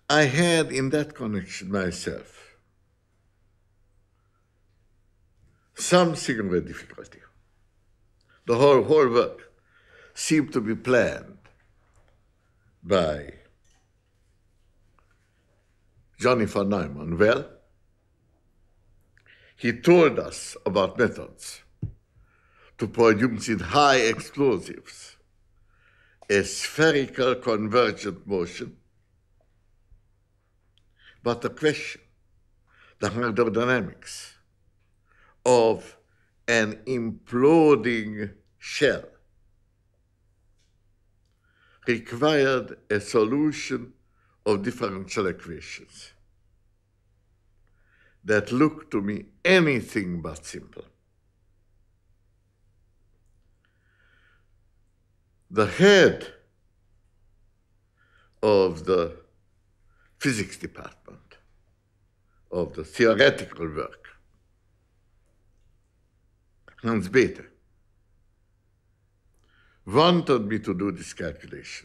I had in that connection myself some singular difficulty. The whole work seemed to be planned by Johnny von Neumann. Well, he told us about methods to produce in high explosives a spherical convergent motion, but the question, the hydrodynamics of an imploding shell required a solution of differential equations that looked to me anything but simple. The head of the physics department of the theoretical work, Bethe, wanted me to do this calculation.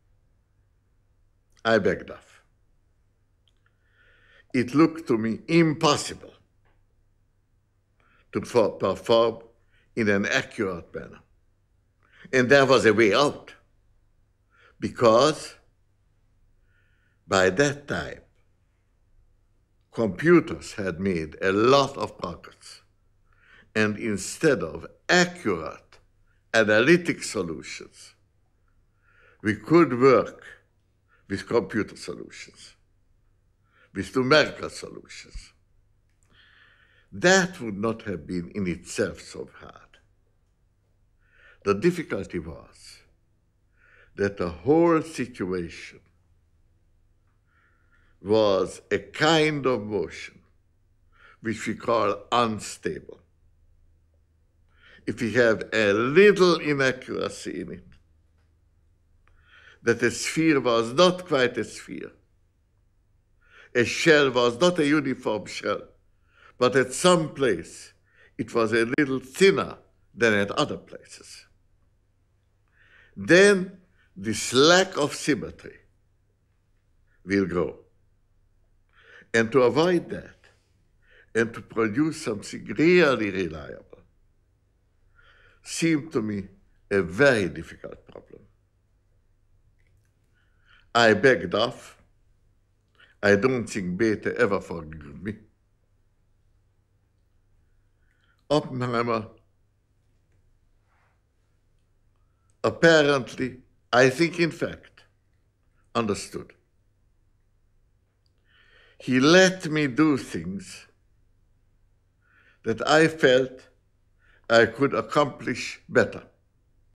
I backed off. It looked to me impossible to perform in an accurate manner. And there was a way out, because by that time, computers had made a lot of progress. And instead of accurate analytic solutions, we could work with computer solutions, with numerical solutions. That would not have been in itself so hard. The difficulty was that the whole situation was a kind of motion which we call unstable. If we have a little inaccuracy in it, that a sphere was not quite a sphere, a shell was not a uniform shell, but at some place it was a little thinner than at other places. Then this lack of symmetry will grow. And to avoid that, and to produce something really reliable, seemed to me a very difficult problem. I backed off. I don't think Bethe ever forgave me. Oppenheimer apparently, I think in fact, understood. He let me do things that I felt I could accomplish better.